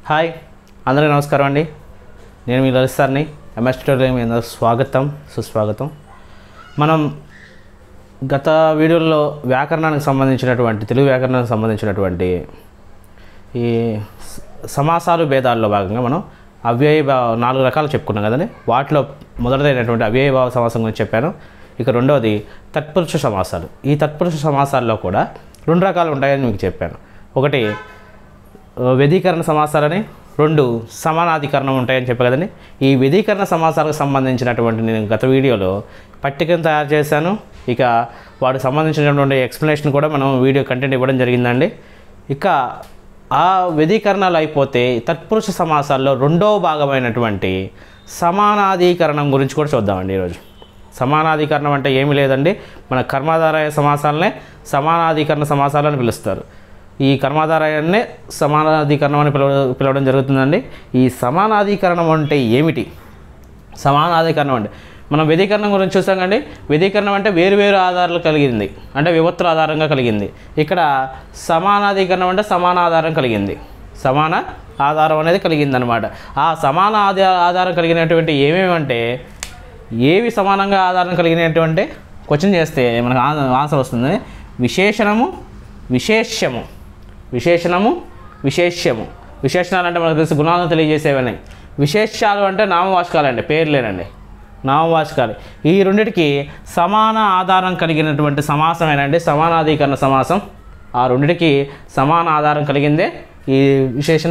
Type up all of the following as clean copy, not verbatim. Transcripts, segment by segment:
Hi అందరికీ నమస్కారం అండి. నేను మీ లలిత్ సార్ని. ఎంఎస్ ట్యూటోరియల్ మీ అందరికీ స్వాగతం సుస్వాగతం. మనం గత వీడియోలో వ్యాకరణానికి సంబంధించినటువంటి తెలుగు వ్యాకరణానికి సంబంధించినటువంటి ఈ సమాసాలు భేదాల్లో భాగంగా మనం అవ్యయభావ 4 రకాలు చెప్పుకున్నాం కదండి. వాటిలో మొదటిదైనటువంటి అవ్యయభావ సమాసం గురించి చెప్పాను. ఇక రెండవది తత్పురుష సమాసాలు. ఈ తత్పురుష సమాసాల్లో కూడా 2 రకాలు ఉంటాయని మీకు చెప్పాను. ఒకటి వ్యధీకరణ సమాసాలని, 2 సమానాధికరణం ఉంటాయని చెప్పాను కదండి. ఈ వ్యధీకరణ సమాసాలకు సంబంధించినటువంటి నేను గత వీడియోలో పట్టికను తయారు చేశాను. ఇక వాటికి సంబంధించినటువంటి ఎక్స్ప్లెనేషన్ కూడా మనం వీడియో కంటెంట్ ఇవ్వడం జరిగిందండి. ఇక ఆ వ్యధీకరణాలు అయిపోతే తత్పురుష సమాసాల్లో 2వ భాగమైనటువంటి సమానాధికరణం గురించి కూడా చూద్దామండి ఈరోజు. సమానాధికరణం అంటే ఏమీ లేదండి, మన కర్మాధారయ సమాసాలనే సమానాధికరణ సమాసాలు అని పిలుస్తారు. ఈ కర్మాధారయాన్నే సమానాధికరణం అని పిలవడం జరుగుతుందండి. ఈ సమానాధికరణం అంటే ఏమిటి? సమానాధికరణం అంటే మనం వ్యధీకరణం గురించి చూసాం కండి. వ్యధీకరణం అంటే వేరువేరు ఆధారాలు కలిగింది, అంటే విభక్తుల ఆధారంగా కలిగింది. ఇక్కడ సమానాధికరణం అంటే సమాన ఆధారం కలిగింది, సమాన ఆధారం అనేది కలిగింది అనమాట. ఆ సమాన ఆధారం కలిగినటువంటి ఏమేమంటే ఏవి సమానంగా ఆధారం కలిగినటువంటి క్వశ్చన్ చేస్తే మనకు ఆన్సర్ వస్తుంది. విశేషణము, విశేష్యము. విశేషణము, విశేష్యము. విశేషణాలు అంటే మనకు తెలిసి గుణాలను తెలియజేసేవని. విశేషాలు అంటే నామవాచకాలండి, పేర్లేనండి, నామవాచకాలు. ఈ రెండిటికి సమాన ఆధారం కలిగినటువంటి సమాసమేనండి సమానాధికరణ సమాసం. ఆ రెండిటికి సమాన ఆధారం కలిగిందే ఈ విశేషణ,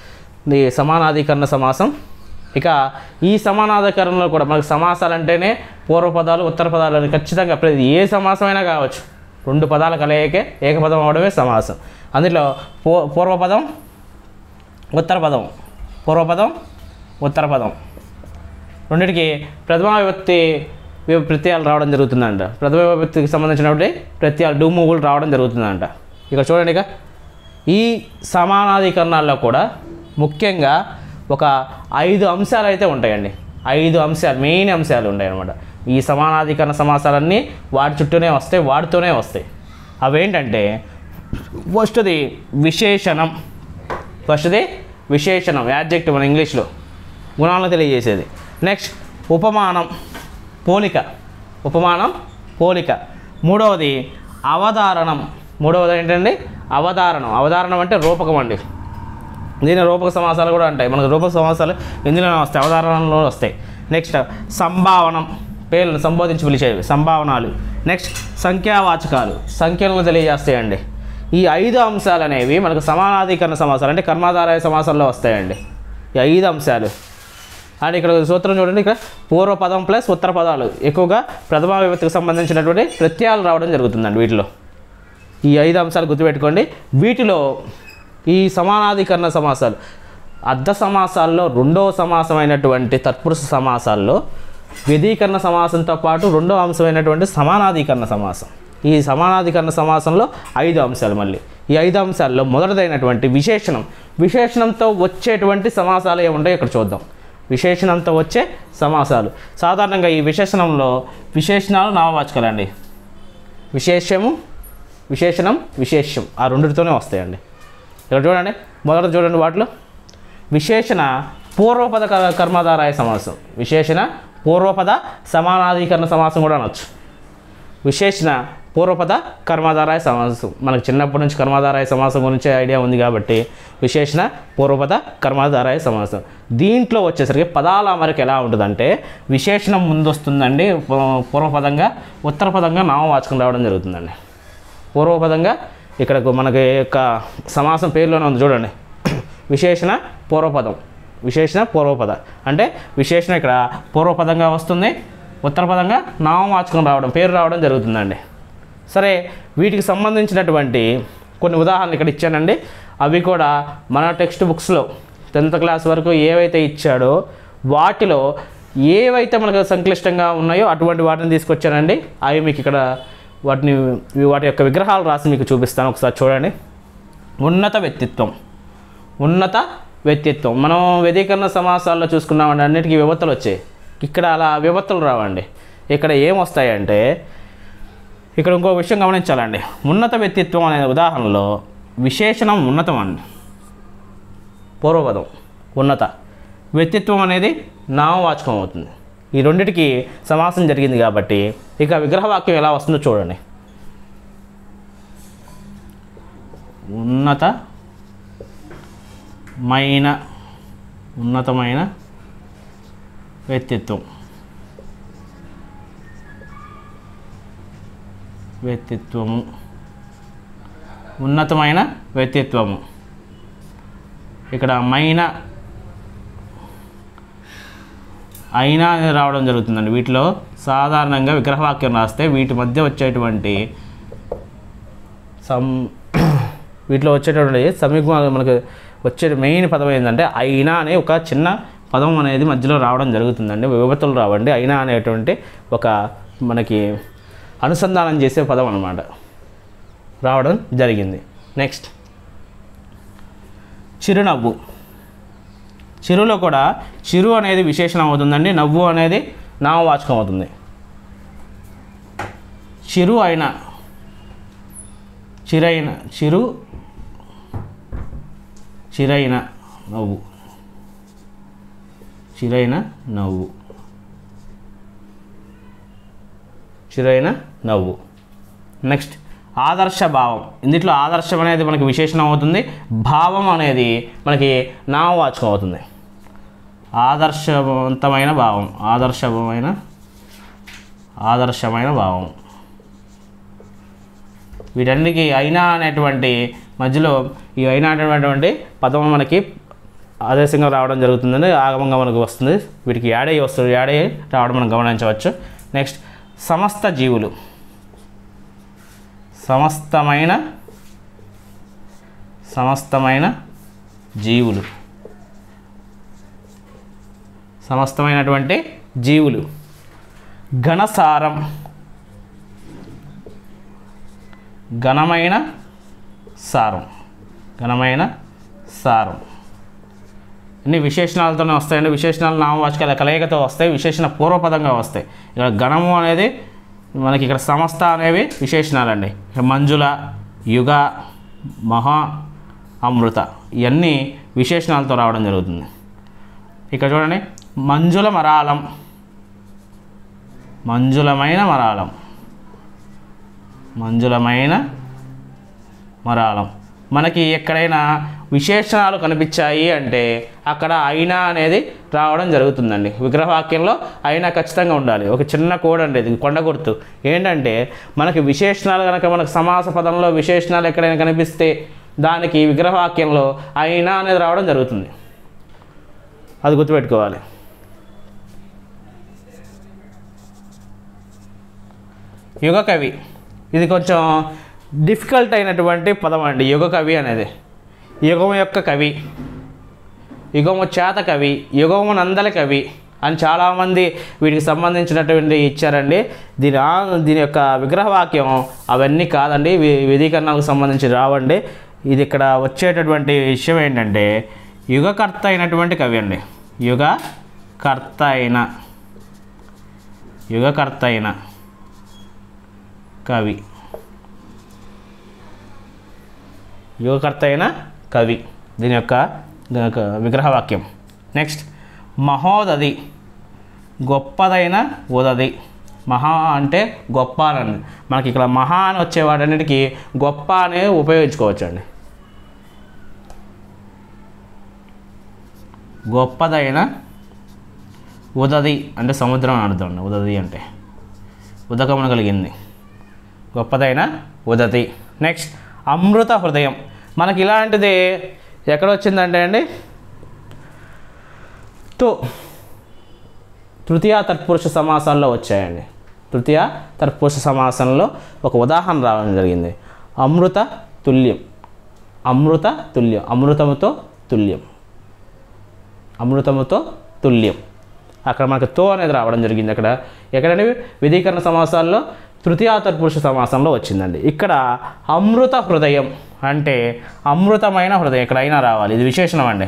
ఈ సమానాధికరణ సమాసం. ఇక ఈ సమానాధికరణలో కూడా మనకు సమాసాలు అంటేనే పూర్వపదాలు ఉత్తర పదాలు అని ఖచ్చితంగా ఏ సమాసమైనా కావచ్చు. 2 పదాల కలయికే ఏకపదం అవడమే సమాసం. అందులో పూర్వపదం ఉత్తర పదం, పూర్వపదం ఉత్తర పదం రెండింటికి ప్రథమా విభక్తి ప్రత్యయాలు రావడం జరుగుతుందంట. ప్రథమ విభక్తికి సంబంధించినటువంటి ప్రత్యయాలు డూమూవులు రావడం జరుగుతుందంట. ఇక చూడండి, ఇక ఈ సమానాధికరణాల్లో కూడా ముఖ్యంగా ఒక 5 అంశాలు అయితే ఉంటాయండి. 5 అంశాలు, మెయిన్ అంశాలు ఉంటాయి అన్నమాట. ఈ సమానాధికరణ సమాసాలన్నీ వాటి చుట్టూనే వస్తాయి, వాటితోనే వస్తాయి. అవేంటంటే ఫస్ట్ది విశేషణం. ఫస్ట్ది విశేషణం, యాడ్జెక్టివ్ మన ఇంగ్లీష్లో గుణాలను తెలియజేసేది. నెక్స్ట్ ఉపమానం, పోలిక. ఉపమానం, పోలిక. మూడవది అవధారణం. మూడవది ఏంటండి? అవధారణం. అవధారణం అంటే రూపకం అండి. దీని రూపక సమాసాలు కూడా ఉంటాయి. మనకు రూపక సమాసాలు ఇందులోనే వస్తాయి, అవధారణలో వస్తాయి. నెక్స్ట్ సంభావనం, పేర్లను సంబోధించి పిలిచేవి, సంభావనాలు. నెక్స్ట్ సంఖ్యావాచకాలు, సంఖ్యలను తెలియజేస్తాయండి. ఈ 5 అంశాలు అనేవి మనకు సమానాధికరణ సమాసాలు అంటే కర్మాధారయ సమాసాల్లో వస్తాయండి. ఈ 5 అంశాలు. అండ్ ఇక్కడ సూత్రం చూడండి, ఇక్కడ పూర్వపదం ప్లస్ ఉత్తర పదాలు ఎక్కువగా ప్రథమా విభక్తికి సంబంధించినటువంటి ప్రత్యయాలు రావడం జరుగుతుందండి వీటిలో. ఈ 5 అంశాలు గుర్తుపెట్టుకోండి. వీటిలో ఈ సమానాధికరణ సమాసాలు అర్ధ సమాసాల్లో 2వ సమాసమైనటువంటి తత్పురుష సమాసాల్లో వ్యధీకరణ సమాసంతో పాటు 2వ అంశమైనటువంటి సమానాధికరణ సమాసం. ఈ సమానాధికరణ సమాసంలో 5 అంశాలు. మళ్ళీ ఈ 5 అంశాల్లో మొదటిదైనటువంటి విశేషణం. విశేషణంతో వచ్చేటువంటి సమాసాలు ఏముంటాయో ఇక్కడ చూద్దాం. విశేషణంతో వచ్చే సమాసాలు సాధారణంగా ఈ విశేషణంలో విశేషణాలు నామవాచకాలండి. విశేషము, విశేషణం, విశేష్యం ఆ రెండిటితోనే వస్తాయండి. ఇక్కడ చూడండి, మొదట చూడండి, వాటిలో విశేషణ పూర్వపద కర్మాధారాయ సమాసం. విశేషణ పూర్వపద సమానాధికరణ సమాసం కూడా అనొచ్చు. విశేషణ పూర్వపద కర్మాధారాయ సమాసం. మనకు చిన్నప్పటి నుంచి కర్మాధారాయ సమాసం గురించి ఐడియా ఉంది కాబట్టి విశేషణ పూర్వపద కర్మాధారాయ సమాసం. దీంట్లో వచ్చేసరికి పదాల అమరిక ఎలా ఉంటుందంటే విశేషణం ముందు వస్తుందండి పూర్వపదంగా, ఉత్తర పదంగా నామవాచకం రావడం జరుగుతుందండి. పూర్వపదంగా ఇక్కడ మనకి యొక్క సమాసం పేరులోనే ఉంది చూడండి, విశేషణ పూర్వపదం. విశేషణ పూర్వపద అంటే విశేషణ ఇక్కడ పూర్వపదంగా వస్తుంది, ఉత్తర పదంగా నామవాచకం రావడం, పేరు రావడం జరుగుతుందండి. సరే, వీటికి సంబంధించినటువంటి కొన్ని ఉదాహరణలు ఇక్కడ ఇచ్చానండి. అవి కూడా మన టెక్స్ట్ బుక్స్లో 10th క్లాస్ వరకు ఏవైతే ఇచ్చాడో వాటిలో ఏవైతే మనకు సంక్లిష్టంగా ఉన్నాయో అటువంటి వాటిని తీసుకొచ్చానండి. అవి మీకు ఇక్కడ వాటి యొక్క విగ్రహాలు రాసి మీకు చూపిస్తాను, ఒకసారి చూడండి. ఉన్నత వ్యక్తిత్వం. ఉన్నత వ్యక్తిత్వం మనం వ్యధీకరణ సమాసాల్లో చూసుకున్నామండి. అన్నిటికీ విభక్తులు వచ్చాయి. ఇక్కడ అలా విభక్తులు రావండి. ఇక్కడ ఏమొస్తాయంటే ఇక్కడ ఇంకో విషయం గమనించాలండి. ఉన్నత వ్యక్తిత్వం అనే ఉదాహరణలో విశేషణం ఉన్నతం అండి. పూర్వపదం ఉన్నత. వ్యక్తిత్వం అనేది నామవాచకం అవుతుంది. ఈ రెండిటికి సమాసం జరిగింది కాబట్టి ఇక విగ్రహవాక్యం ఎలా వస్తుందో చూడండి. ఉన్నతమైన వ్యక్తిత్వం. ఉన్నతమైన వ్యక్తిత్వము. ఇక్కడ అయినా అనేది రావడం జరుగుతుందండి. వీటిలో సాధారణంగా విగ్రహవాక్యం రాస్తే వీటి మధ్య వచ్చేటువంటి వీటిలో వచ్చేటటువంటి సంయుగ్మ మనకు వచ్చే మెయిన్ పదం ఏంటంటే అయినా అనే ఒక చిన్న పదం అనేది మధ్యలో రావడం జరుగుతుందండి. విభక్తులు రావండి. అయినా అనేటువంటి ఒక మనకి అనుసంధానం చేసే పదం అన్నమాట రావడం జరిగింది. నెక్స్ట్ చిరునవ్వు. చిరులో కూడా చిరు అనేది విశేషణం అవుతుందండి. నవ్వు అనేది నామవాచకం అవుతుంది. చిరైన నవ్వు. నెక్స్ట్ ఆదర్శ భావం. ఇందులో ఆదర్శం అనేది మనకి విశేషణం అవుతుంది. భావం అనేది మనకి నామవాచకం అవుతుంది. ఆదర్శవంతమైన భావం. ఆదర్శమైన భావం. వీటన్నిటికీ అయినా అనేటువంటి మధ్యలో ఈ అయినా అనేటువంటి పదం మనకి ఆదేశంగా రావడం జరుగుతుందని ఆగమంగా మనకు వస్తుంది. వీటికి యాడ్ అయ్యి రావడం మనం గమనించవచ్చు. నెక్స్ట్ సమస్త జీవులు. సమస్తమైనటువంటి జీవులు. ఘనసారం. ఘనమైన సారం. అన్ని విశేషణాలతోనే వస్తాయండి. విశేషణాలు నామవాచకాల కలయికతో వస్తాయి. విశేషణ పూర్వపదంగా వస్తాయి. ఇక్కడ ఘనము అనేది మనకి ఇక్కడ సమస్త అనేవి విశేషణాలండి. మంజుల, యుగ, మహా, అమృత ఇవన్నీ విశేషణాలతో రావడం జరుగుతుంది. ఇక్కడ చూడండి మంజులమైన మరాళం. మనకి ఎక్కడైనా విశేషణాలు కనిపించాయి అంటే అక్కడ అయినా అనేది రావడం జరుగుతుందండి. విగ్రహవాక్యంలో అయినా ఖచ్చితంగా ఉండాలి. ఒక చిన్న కోడ్ అండి ఇది, కొండ గుర్తు. ఏంటంటే మనకి విశేషణాలు కనుక మనకు సమాస పదంలో విశేషణాలు ఎక్కడైనా కనిపిస్తే దానికి విగ్రహవాక్యంలో అయినా అనేది రావడం జరుగుతుంది. అది గుర్తుపెట్టుకోవాలి. యుగ కవి. ఇది కొంచెం డిఫికల్ట్ అయినటువంటి పదం అండి. యుగ కవి అనేది యుగం యొక్క కవి, యుగము చేత కవి, యుగము నందల కవి అని చాలామంది వీటికి సంబంధించినటువంటి ఇచ్చారండి. దీని యొక్క విగ్రహవాక్యం అవన్నీ కాదండి. వ్యధీకరణకు సంబంధించి రావండి. ఇది ఇక్కడ వచ్చేటటువంటి విషయం ఏంటంటే యుగకర్త అయినటువంటి కవి అండి. యుగకర్త అయిన కవి. యుగకర్త అయిన కవి దీని యొక్క విగ్రహవాక్యం. నెక్స్ట్ మహోదధి. గొప్పదైన ఉదధి. మహా అంటే గొప్ప అని మనకి ఇక్కడ మహా అని వచ్చే వాటన్నిటికీ గొప్ప అనే ఉపయోగించుకోవచ్చు అండి. గొప్పదైన ఉదధి అంటే సముద్రం అని అర్థం అండి. ఉదధి అంటే ఉదకమున కలిగింది. గొప్పదైన ఉదధి. నెక్స్ట్ అమృత హృదయం. మనకి ఇలాంటిది ఎక్కడ వచ్చిందంటే అండి తృతీయ తత్పురుష సమాసాల్లో వచ్చాయండి. తృతీయ తత్పురుష సమాసంలో ఒక ఉదాహరణ రావడం జరిగింది. అమృత తుల్యం. అమృతముతో తుల్యం. అక్కడ మనకు తో అనేది రావడం జరిగింది. ఎక్కడంటే విధీకరణ సమాసాల్లో తృతీయ తత్పురుష సమాసంలో వచ్చిందండి. ఇక్కడ అమృత హృదయం అంటే అమృతమైన హృదయం. ఇక్కడ అయినా రావాలి. ఇది విశేషణం అండి.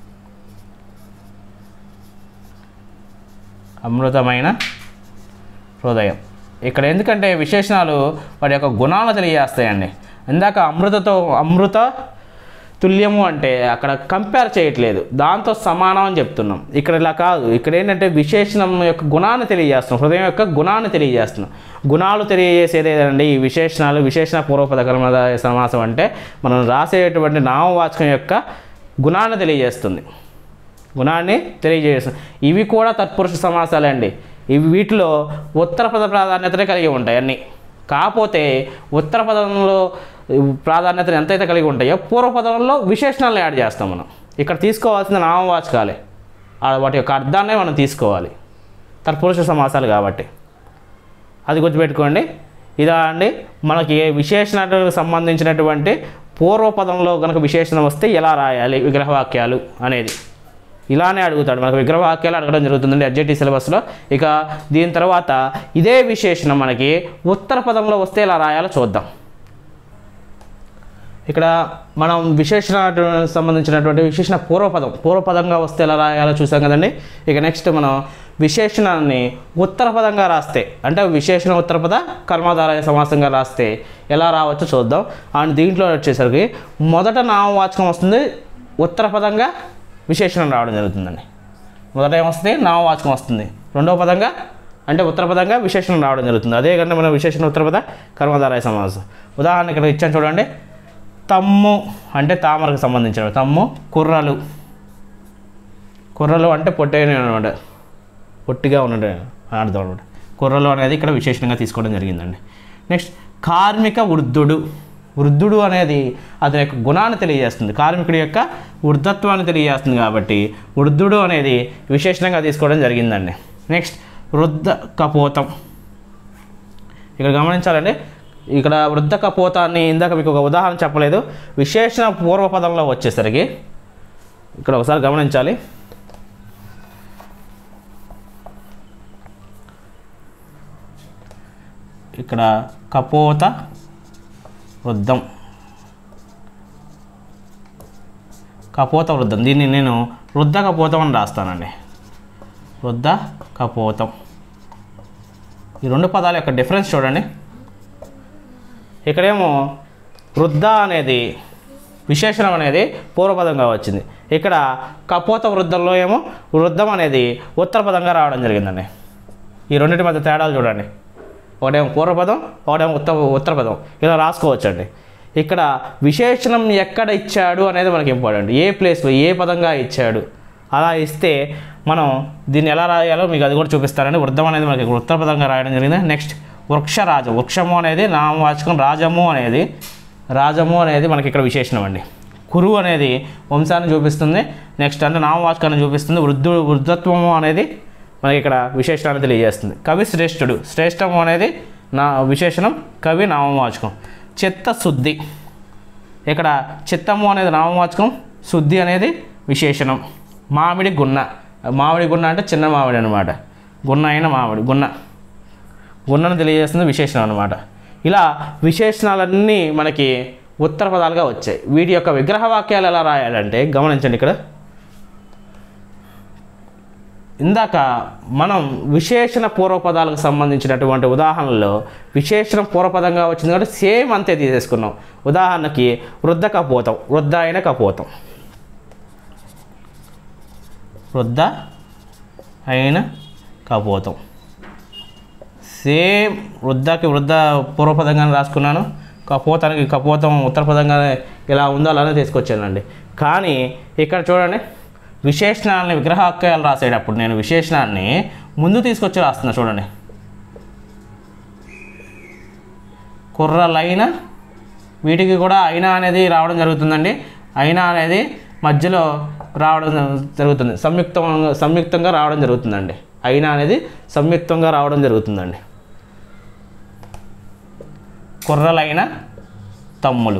అమృతమైన హృదయం. ఇక్కడ ఎందుకంటే విశేషణాలు వాటి యొక్క గుణాలను తెలియజేస్తాయండి. ఇందాక అమృత తుల్యము అంటే అక్కడ కంపేర్ చేయట్లేదు, దాంతో సమానం అని చెప్తున్నాం. ఇక్కడ ఇలా కాదు, ఇక్కడ ఏంటంటే విశేషణం యొక్క గుణాన్ని తెలియజేస్తున్నాం, హృదయం యొక్క గుణాన్ని తెలియజేస్తున్నాం. గుణాలు తెలియజేసేది ఏదండి ఈ విశేషణాలు. విశేషణ పూర్వపద కర్మధారయ సమాసం అంటే మనం రాసేటువంటి నామవాచకం యొక్క గుణాన్ని తెలియజేస్తుంది, గుణాన్ని తెలియజేస్తుంది. ఇవి కూడా తత్పురుష సమాసాలే అండి. ఇవి వీటిలో ఉత్తర పద ప్రాధాన్యతనే కలిగి ఉంటాయి అన్నీ. కాకపోతే ఉత్తర పదంలో ప్రాధాన్యతను ఎంతైతే కలిగి ఉంటాయో పూర్వపదంలో విశేషణాలను యాడ్ చేస్తాం మనం. ఇక్కడ తీసుకోవాల్సిన నామవాచకాలే, వాటి యొక్క అర్థాన్నే మనం తీసుకోవాలి, తత్పురుష సమాసాలు కాబట్టి. అది గుర్తుపెట్టుకోండి. ఇదా అండి మనకి విశేషణాలకు సంబంధించినటువంటి పూర్వపదంలో కనుక విశేషణం వస్తే ఎలా రాయాలి విగ్రహవాక్యాలు అనేది ఇలానే అడుగుతాడు. మనకు విగ్రహవాక్యాలు అడగడం జరుగుతుందండి ఎస్జిటి సిలబస్లో. ఇక దీని తర్వాత ఇదే విశేషణం మనకి ఉత్తర పదంలో వస్తే ఎలా రాయాలో చూద్దాం. ఇక్కడ మనం విశేషణానికి సంబంధించినటువంటి విశేషణ పూర్వపదంగా వస్తే ఎలా రాయాలో చూసాం కదండి. ఇక నెక్స్ట్ మనం విశేషణాన్ని ఉత్తర పదంగా రాస్తే, అంటే విశేషణ ఉత్తరపద కర్మధారయ సమాసంగా రాస్తే ఎలా రావచ్చో చూద్దాం. అండ్ దీంట్లో వచ్చేసరికి మొదట నామవాచకం వస్తుంది, ఉత్తర పదంగా విశేషణం రావడం జరుగుతుందండి. మొదట ఏమొస్తుంది నామవాచకం వస్తుంది, రెండవ పదంగా అంటే ఉత్తర పదంగా విశేషణం రావడం జరుగుతుంది. అదే కన్నా మనం విశేషణ ఉత్తరపద కర్మధారయ సమాసం. ఉదాహరణ ఇక్కడ ఇచ్చాను చూడండి. తమ్ము అంటే తామరకు సంబంధించిన తమ్ము, కుర్రలు, కుర్రలు అంటే పొట్టైన అనమాట, పొట్టిగా ఉన్నట్టు అర్థం అనమాట. కుర్రలు అనేది ఇక్కడ విశేషణంగా తీసుకోవడం జరిగిందండి. నెక్స్ట్ కార్మిక వృద్ధుడు. వృద్ధుడు అనేది అతని యొక్క గుణాన్ని తెలియజేస్తుంది, కార్మికుడి యొక్క వృద్ధత్వాన్ని తెలియజేస్తుంది కాబట్టి వృద్ధుడు అనేది విశేషణంగా తీసుకోవడం జరిగిందండి. నెక్స్ట్ వృద్ధ కపోతం. ఇక్కడ గమనించాలండి, ఇక్కడ వృద్ధ కపోతాన్ని ఇందాక మీకు ఒక ఉదాహరణ చెప్పలేదు. విశేషణ పూర్వపదంలో వచ్చేసరికి ఇక్కడ ఒకసారి గమనించాలి. ఇక్కడ కపోత వృద్ధం, కపోత వృద్ధం, దీన్ని నేను వృద్ధ కపోతం అని రాస్తానండి. వృద్ధ కపోతం. ఈ రెండు పదాల యొక్క డిఫరెన్స్ చూడండి. ఇక్కడేమో వృద్ధ అనేది విశేషణం అనేది పూర్వపదంగా వచ్చింది, ఇక్కడ కపోత వృద్ధంలో ఏమో వృద్ధం అనేది ఉత్తర పదంగా రావడం జరిగిందండి. ఈ రెండింటి మధ్య తేడాలు చూడండి. ఒకటేమో పూర్వపదం, ఒకటేమో ఉత్తర పదం, ఇలా రాసుకోవచ్చండి. ఇక్కడ విశేషణం ఎక్కడ ఇచ్చాడు అనేది మనకి ఇంపార్టెంట్, ఏ ప్లేస్లో ఏ పదంగా ఇచ్చాడు. అలా ఇస్తే మనం దీన్ని ఎలా రాయాలో మీకు అది కూడా చూపిస్తారండి. వృద్ధం అనేది మనకి ఉత్తర పదంగా రాయడం జరిగింది. నెక్స్ట్ వృక్షరాజు, వృక్షము అనేది నామవాచకం, రాజము అనేది మనకి ఇక్కడ విశేషణం అండి. కురు అనేది వంశాన్ని చూపిస్తుంది, నెక్స్ట్ అంటే నామవాచకాన్ని చూపిస్తుంది. వృద్ధత్వము అనేది మనకి ఇక్కడ విశేషణాన్ని తెలియజేస్తుంది. కవి శ్రేష్ఠుడు, శ్రేష్టము అనేది నా విశేషణం, కవి నామవాచకం. చిత్తశుద్ధి, ఇక్కడ చిత్తము అనేది నామవాచకం, శుద్ధి అనేది విశేషణం. మామిడి గున్న, మామిడి గున్న అంటే చిన్న మామిడి అనమాట, గున్న అయిన మామిడి, గున్నను తెలియజేస్తుంది విశేషణం అనమాట. ఇలా విశేషణాలన్నీ మనకి ఉత్తర పదాలుగా వచ్చాయి. వీటి యొక్క విగ్రహవాక్యాలు ఎలా రాయాలంటే గమనించండి. ఇక్కడ ఇందాక మనం విశేషణ పూర్వపదాలకు సంబంధించినటువంటి ఉదాహరణలో విశేషణం పూర్వపదంగా వచ్చింది కాబట్టి సేమ్ అంతే తీసేసుకున్నాం. ఉదాహరణకి వృద్ధ కపోతం, వృద్ధ అయిన కపోతం, వృద్ధ అయిన కపోతం, సేమ్ వృద్ధకి వృద్ధ పూర్వపదంగానే రాసుకున్నాను, కపోతానికి కపోతం ఉత్తర పదంగానే ఇలా ఉందో అలానే తీసుకొచ్చానండి. కానీ ఇక్కడ చూడండి, విశేషణాలని విగ్రహవాక్యాలు రాసేటప్పుడు నేను విశేషణాన్ని ముందు తీసుకొచ్చి రాస్తున్నా చూడండి. కుర్రలైన, వీటికి కూడా అయినా అనేది రావడం జరుగుతుందండి. అయినా అనేది మధ్యలో రావడం జరుగుతుంది, సంయుక్తంగా రావడం జరుగుతుందండి. అయినా అనేది సంయుక్తంగా రావడం జరుగుతుందండి. కుర్రలైన తమ్ములు,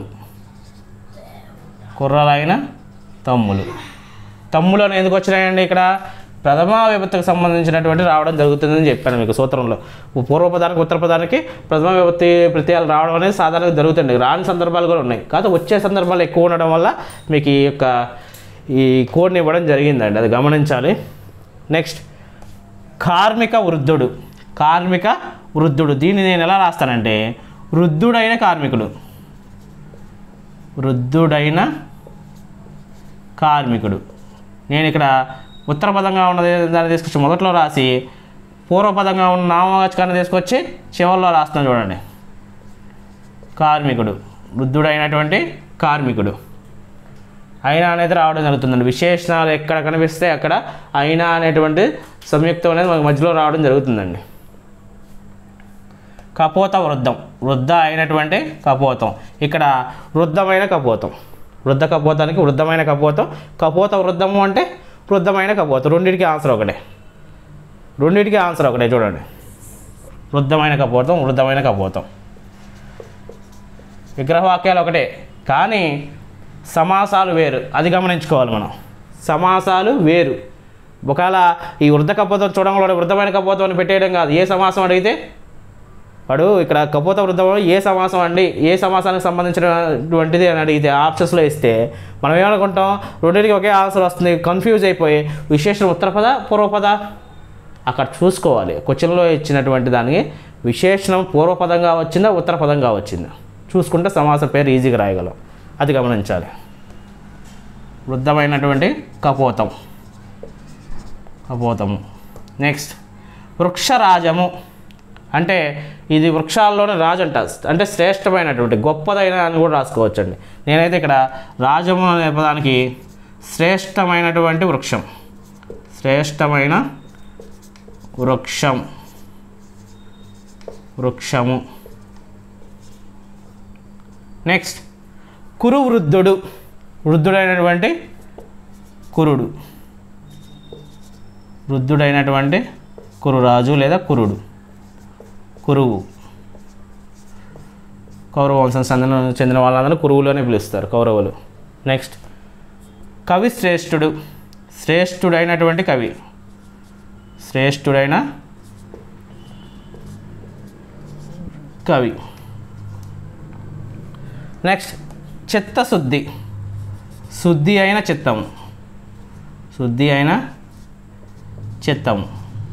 కుర్రలైన తమ్ములు. తమ్ములు అని ఎందుకు వచ్చినాయండి? ఇక్కడ ప్రథమా విభక్తికి సంబంధించినటువంటి రావడం జరుగుతుందని చెప్పాను మీకు సూత్రంలో. పూర్వపదానికి ఉత్తర పదానికి ప్రథమా విభక్తి ప్రత్యయాలు రావడం అనేది సాధారణంగా జరుగుతుంది. రాని సందర్భాలు కూడా ఉన్నాయి, కాకపోతే వచ్చే సందర్భాలు ఎక్కువ ఉండడం వల్ల మీకు ఈ కోడ్ని ఇవ్వడం జరిగిందండి, అది గమనించాలి. నెక్స్ట్ కార్మిక వృద్ధుడు, కార్మిక వృద్ధుడు, దీన్ని నేను ఎలా రాస్తానంటే వృద్ధుడైన కార్మికుడు, వృద్ధుడైన కార్మికుడు. నేను ఇక్కడ ఉత్తర పదంగా ఉన్నది దాన్ని తీసుకొచ్చి మొదట్లో రాసి పూర్వపదంగా ఉన్న నామవాచకాన్ని తీసుకొచ్చి చివరిలో రాస్తున్నాను చూడండి. కార్మికుడు, వృద్ధుడైనటువంటి కార్మికుడు. అయినా అనేది రావడం జరుగుతుందండి. విశేషణాలు ఎక్కడ కనిపిస్తే అక్కడ అయినా అనేటువంటి సంయుక్తం అనేది మనకు మధ్యలో రావడం జరుగుతుందండి. కపోత వృద్ధం, వృద్ధ అయినటువంటి కపోతం. ఇక్కడ వృద్ధమైన కపోతం, వృద్ధ కపోతానికి వృద్ధమైన కపోతం, కపోత వృద్ధము అంటే వృద్ధమైన కపోతం. రెండింటికి ఆన్సర్ ఒకటే, రెండింటికి ఆన్సర్ ఒకటే చూడండి. వృద్ధమైన కపోతం, వృద్ధమైన కపోతం. విగ్రహవాక్యాలు ఒకటే కానీ సమాసాలు వేరు, అది గమనించుకోవాలి మనం. సమాసాలు వేరు. ఒకవేళ ఈ వృద్ధ కపోతం చూడంలో వృద్ధమైన కపోతం అని పెట్టేయడం కాదు. ఏ సమాసం అడిగితే వాడు ఇక్కడ కపోత వృద్ధం ఏ సమాసం అండి, ఏ సమాసానికి సంబంధించినటువంటిది అని అడిగితే ఆప్షన్స్లో ఇస్తే మనం ఏమనుకుంటాం, రెండింటికి ఒకే ఆన్సర్ వస్తుంది. కన్ఫ్యూజ్ అయిపోయి విశేషణ ఉత్తరపద పూర్వపద అక్కడ చూసుకోవాలి. క్వశ్చన్లో ఇచ్చినటువంటి దానికి విశేషణం పూర్వపదంగా వచ్చిందా ఉత్తర పదంగా వచ్చిందా చూసుకుంటే సమాస పేరు ఈజీగా రాయగలం, అది గమనించాలి. వృద్ధమైనటువంటి కపోతం, కపోతము. నెక్స్ట్ వృక్షరాజము అంటే ఇది వృక్షాల్లోనే రాజు అంట, అంటే శ్రేష్టమైనటువంటి గొప్పదైన అని కూడా రాసుకోవచ్చండి. నేనైతే ఇక్కడ రాజము అనే పదానికి శ్రేష్టమైనటువంటి వృక్షం, శ్రేష్టమైన వృక్షం, వృక్షము. నెక్స్ట్ కురు వృద్ధుడు, వృద్ధుడైనటువంటి కురుడు, వృద్ధుడైనటువంటి కురురాజు లేదా కురుడు, కురువు. కౌరవ వంశం చెందిన వాళ్ళందరూ కురువులోనే పిలుస్తారు కౌరవులు. నెక్స్ట్ కవి శ్రేష్ఠుడు, శ్రేష్ఠుడైనటువంటి కవి, శ్రేష్ఠుడైన కవి. నెక్స్ట్ చిత్తశుద్ధి, శుద్ధి అయిన చిత్తము, శుద్ధి అయిన చిత్తము.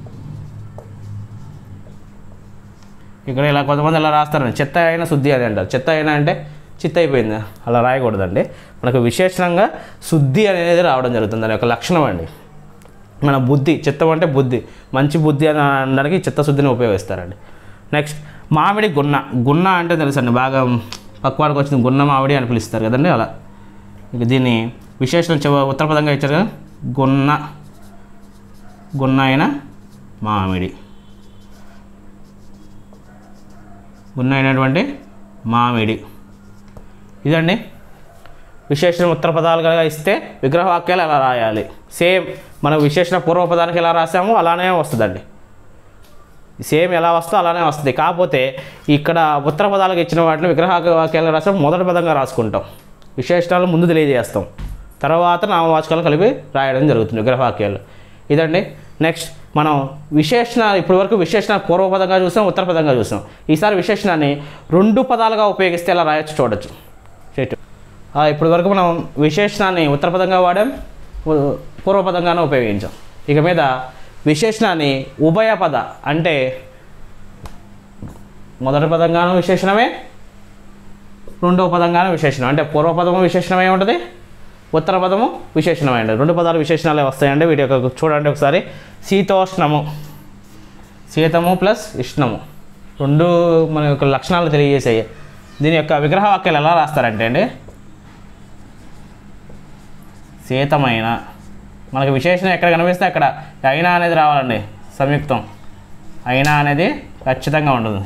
ఇక్కడ ఇలా కొంతమంది ఇలా రాస్తారండి, చెత్త అయినా శుద్ధి అని అంటారు. చెత్త అయినా అంటే చిత్త అయిపోయింది, అలా రాయకూడదండి. మనకు విశేషణంగా శుద్ధి అనేది రావడం జరుగుతుంది, దాని యొక్క లక్షణం అండి. మన బుద్ధి, చిత్తం అంటే బుద్ధి, మంచి బుద్ధి అని అనడానికి చిత్తశుద్ధిని ఉపయోగిస్తారండి. నెక్స్ట్ మామిడి గున్న, గున్న అంటే తెలుసండి బాగా పక్వానికి వచ్చింది, గున్న మామిడి అని పిలుస్తారు కదండి అలా. ఇక దీన్ని విశేషణం ఉత్తరపదంగా ఇచ్చారు కదా, గున్న, గున్న అయిన మామిడి, గున్న అయినటువంటి మామిడి. ఇదండి విశేషణ ఉత్తర పదాలుగా ఇస్తే విగ్రహవాక్యాలు ఎలా రాయాలి. సేమ్ మనం విశేషణ పూర్వపదానికి ఎలా రాసామో అలానే వస్తుందండి, సేమ్ ఎలా వస్తుందో అలానే వస్తుంది. కాకపోతే ఇక్కడ ఉత్తర పదాలకు ఇచ్చిన వాటిని విగ్రహవాక్యాలు రాసాం మొదటి పదంగా రాసుకుంటాం, విశేషణాలు ముందు తెలియజేస్తాం, తర్వాత నామవాచకాలు కలిపి రాయడం జరుగుతుంది విగ్రహవాక్యాలు. ఇదండి. నెక్స్ట్ మనం విశేషణ, ఇప్పటి వరకు విశేషణ పూర్వపదంగా చూసాం, ఉత్తర పదంగా చూసాం. ఈసారి విశేషణాన్ని రెండు పదాలుగా ఉపయోగిస్తే ఎలా రాయొచ్చు చూడొచ్చు. ఇప్పటి వరకు మనం విశేషణాన్ని ఉత్తర పదంగా వాడాం, పూర్వపదంగానే ఉపయోగించాం. ఇక మీద విశేషణాన్ని ఉభయ పద అంటే మొదటి పదంగాను విశేషణమే, రెండవ పదంగాను విశేషణం. అంటే పూర్వపదము విశేషణమే ఉంటుంది, ఉత్తర పదము విశేషణమే ఉంటుంది. రెండు పదాలు విశేషణాలే వస్తాయండి. వీటి యొక్క చూడండి ఒకసారి. శీతోష్ణము, శీతము ప్లస్ ఉష్ణము రెండు మన యొక్క లక్షణాలు తెలియజేసాయి. దీని యొక్క విగ్రహవాక్యాలు ఎలా రాస్తారంటే అండి, శీతమైన, మనకు విశేషణం ఎక్కడ కనిపిస్తే అక్కడ అయినా అనేది రావాలండి, సంయుక్తం అయినా అనేది ఖచ్చితంగా ఉంటుంది.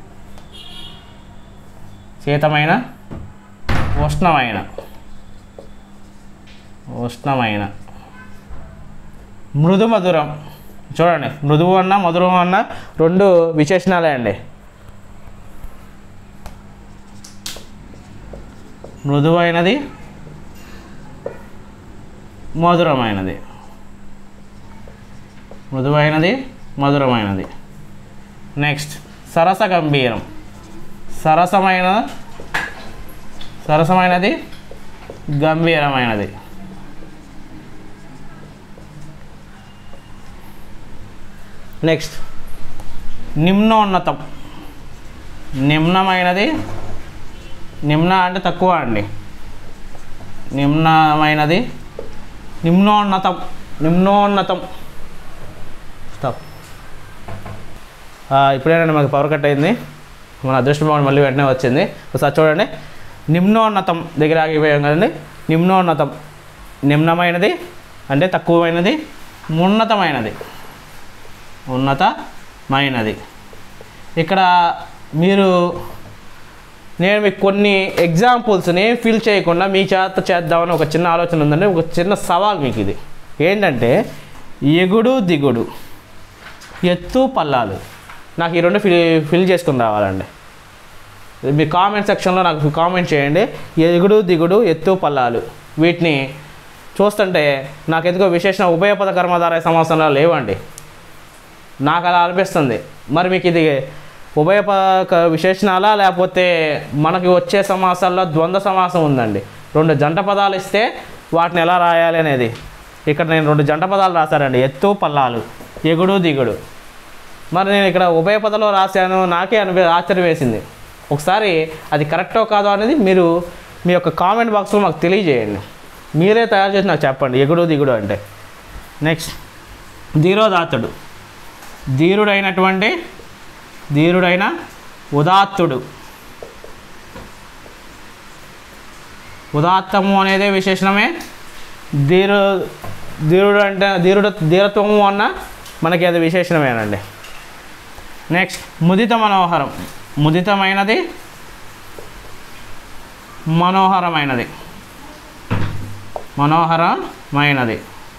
శీతమైన, ఉష్ణమైన, ఉష్ణమైన. మృదు మధురం, చూడండి మృదువు అన్న మధురం అన్న రెండు విశేషణాలే అండి. మృదువైనది, మధురమైనది, మృదువైనది, మధురమైనది. నెక్స్ట్ సరస గంభీరం, సరసమైనది, గంభీరమైనది. నెక్స్ట్ నిమ్నోన్నతం, నిమ్నమైనది, నిమ్న అంటే తక్కువ అండి, నిమ్నమైనది, నిమ్నోన్నతం నిమ్నోన్నతం స్టాప్. ఇప్పుడేనండి మనకి పవర్ కట్ అయింది. మన అదృష్టం మళ్ళీ వెంటనే వచ్చింది. ఒకసారి చూడండి, నిమ్నోన్నతం దగ్గర ఆగిపోయాం కదండి. నిమ్నోన్నతం నిమ్నమైనది అంటే తక్కువమైనది, ఉన్నతమైనది ఉన్నతమైనది. ఇక్కడ నేను మీకు కొన్ని ఎగ్జాంపుల్స్ నేను ఫిల్ చేయకుండా మీ చేత చేద్దామని ఒక చిన్న ఆలోచన ఉందండి. ఒక చిన్న సవాల్ మీకు ఇది ఏంటంటే, ఎగుడు దిగుడు ఎత్తు పల్లాలు నాకు ఈ రెండు ఫిల్ చేసుకుని రావాలండి. మీ కామెంట్ సెక్షన్లో నాకు కామెంట్ చేయండి. ఎగుడు దిగుడు ఎత్తు పల్లాలు వీటిని చూస్తుంటే నాకు ఎందుకో విశేషణ ఉభయపద కర్మధారయ సమాసంలో లేవండి. నాకు అలా అనిపిస్తుంది. మరి మీకు ఇది ఉభయపద విశేషణాలా లేకపోతే మనకి వచ్చే సమాసాల్లో ద్వంద్వ సమాసం ఉందండి. రెండు జంట పదాలు ఇస్తే వాటిని ఎలా రాయాలి అనేది. ఇక్కడ నేను రెండు జంట పదాలు రాశానండి, ఎత్తు పల్లాలు, ఎగుడు దిగుడు. మరి నేను ఇక్కడ ఉభయ పదంలో రాశాను, నాకే ఆశ్చర్యం వేసింది. ఒకసారి అది కరెక్టో కాదో అనేది మీరు మీ యొక్క కామెంట్ బాక్స్లో మాకు తెలియజేయండి. మీరే తయారు చేసి నాకు చెప్పండి ఎగుడు దిగుడు అంటే. నెక్స్ట్ ధీరోదాత్తుడు, ధీరుడైన ఉదాత్తుడు. ఉదాత్తము అనేది విశేషణమే. ధీరుడు అంటే ధీరత్వము అన్న మనకి అది విశేషణమేనండి. నెక్స్ట్ ముదిత మనోహరం, ముదితమైనది మనోహరమైనది, మనోహరమైనది.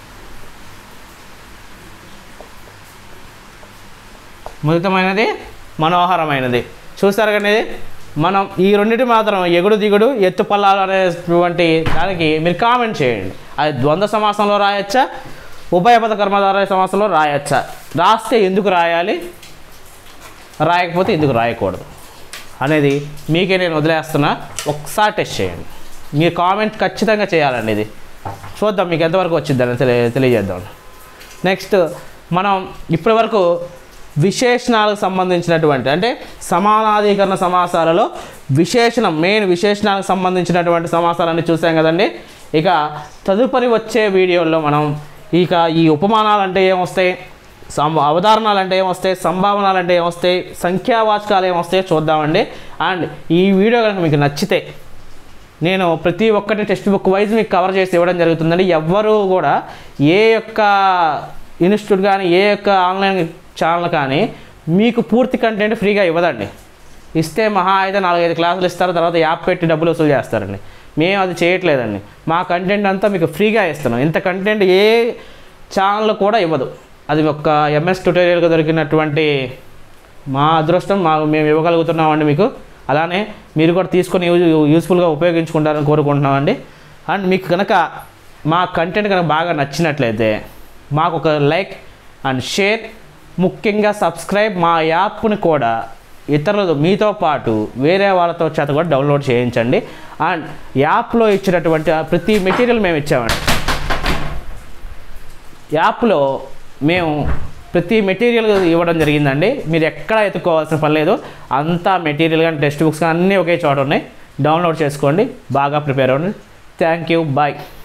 ముదితమైనది మనోహరమైనది. చూస్తారు కానీ మనం ఈ రెండింటి మాత్రం ఎగుడు దిగుడు ఎత్తు పల్లాలు అనేటువంటి దానికి మీరు కామెంట్ చేయండి. అది ద్వంద్వ సమాసంలో రాయొచ్చా, ఉభయపద కర్మధారయ సమాసంలో రాయొచ్చా, రాస్తే ఎందుకు రాయాలి, రాయకపోతే ఎందుకు రాయకూడదు అనేది మీకే నేను వదిలేస్తున్నా. ఒకసారి టెస్ట్ చేయండి. మీరు కామెంట్ ఖచ్చితంగా చేయాలండి. ఇది చూద్దాం మీకు ఎంతవరకు వచ్చిందని తెలియజేద్దాం. నెక్స్ట్ మనం ఇప్పటి వరకు విశేషణాలకు సంబంధించినటువంటి అంటే సమానాధికరణ సమాసాలలో మెయిన్ విశేషణాలకు సంబంధించినటువంటి సమాసాలన్నీ చూసాం కదండి. ఇక తదుపరి వచ్చే వీడియోల్లో మనం ఈ ఉపమానాలు అంటే ఏమొస్తాయి, అవధారణాలు అంటే ఏమొస్తాయి, సంభావనలు అంటే ఏమొస్తాయి, సంఖ్యావాచకాలు ఏమొస్తాయో చూద్దామండి. అండ్ ఈ వీడియో కనుక మీకు నచ్చితే నేను ప్రతి ఒక్కటి టెక్స్ట్ బుక్ వైజ్ మీకు కవర్ చేసి ఇవ్వడం జరుగుతుందండి. ఎవ్వరూ కూడా ఏ యొక్క ఇన్స్టిట్యూట్ కానీ ఏ యొక్క ఆన్లైన్ ఛానల్ కానీ మీకు పూర్తి కంటెంట్ ఫ్రీగా ఇవ్వదండి. ఇస్తే మహా అయితే 4-5 క్లాసులు ఇస్తారు, తర్వాత యాప్ పెట్టి డబ్బులు వసూలు చేస్తారండి. మేము అది చేయట్లేదండి. మా కంటెంట్ అంతా మీకు ఫ్రీగా ఇస్తున్నాం. ఇంత కంటెంట్ ఏ ఛానల్ కూడా ఇవ్వదు. అది ఒక ఎంఎస్ ట్యుటోరియల్గా దొరికినటువంటి మా అదృష్టం. మేము ఇవ్వగలుగుతున్నామండి మీకు. అలానే మీరు కూడా తీసుకొని యూస్ఫుల్గా ఉపయోగించుకుంటారని కోరుకుంటున్నామండి. అండ్ మీకు కనుక మా కంటెంట్ కనుక బాగా నచ్చినట్లయితే మాకు ఒక లైక్ అండ్ షేర్, ముఖ్యంగా సబ్స్క్రైబ్, మా యాప్ని కూడా ఇతరులు మీతో పాటు వేరే వాళ్ళతో చేత కూడా డౌన్లోడ్ చేయించండి. అండ్ యాప్లో ఇచ్చినటువంటి ప్రతి మెటీరియల్ మేము ఇచ్చామండి. యాప్లో మేము ప్రతి మెటీరియల్ ఇవ్వడం జరిగిందండి. మీరు ఎక్కడ ఎత్తుకోవాల్సిన పని లేదు. అంతా మెటీరియల్ కానీ టెక్స్ట్ బుక్స్ కానీ అన్నీ ఒకే చోట ఉన్నాయి. డౌన్లోడ్ చేసుకోండి, బాగా ప్రిపేర్ అవ్వండి. Thank you, bye.